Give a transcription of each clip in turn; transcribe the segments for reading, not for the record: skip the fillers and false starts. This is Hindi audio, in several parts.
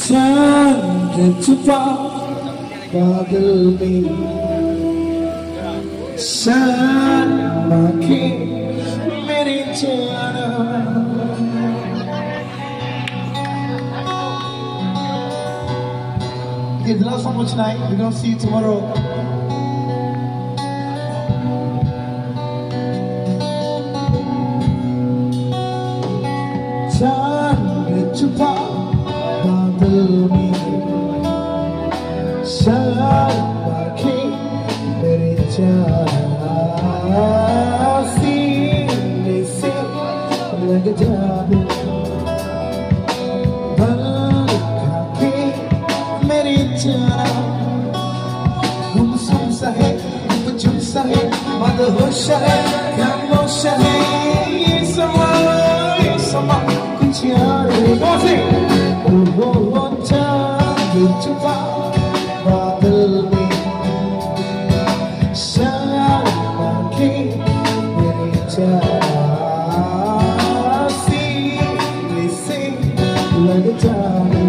चांद छुपा बादल में शर्मा के मेरी जाना Okay, the last song for tonight. We're gonna see you tomorrow. चांद छुपा बादल में शर्मा के मेरे जाना सीने से लग जाए गुमसुम सा है गुमजुम सा है मदहोश है खामोश है ये समा कुछ यार वो चांद छुपा बादल में शर्मा के मेरे जाना सीने से लग जाए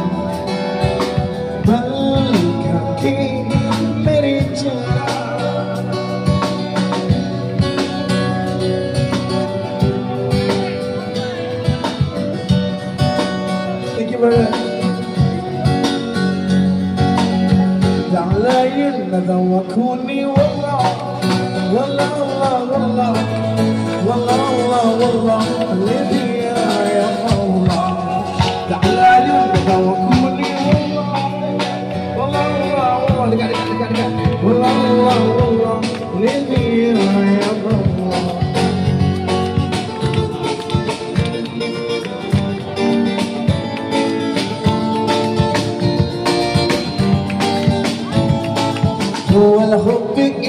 मेरे जाना Thank you very much. Dalayin na daw ako ni wala wala wala wala wala Olivia ya Allah. Dalayin na daw ako ni هو الحب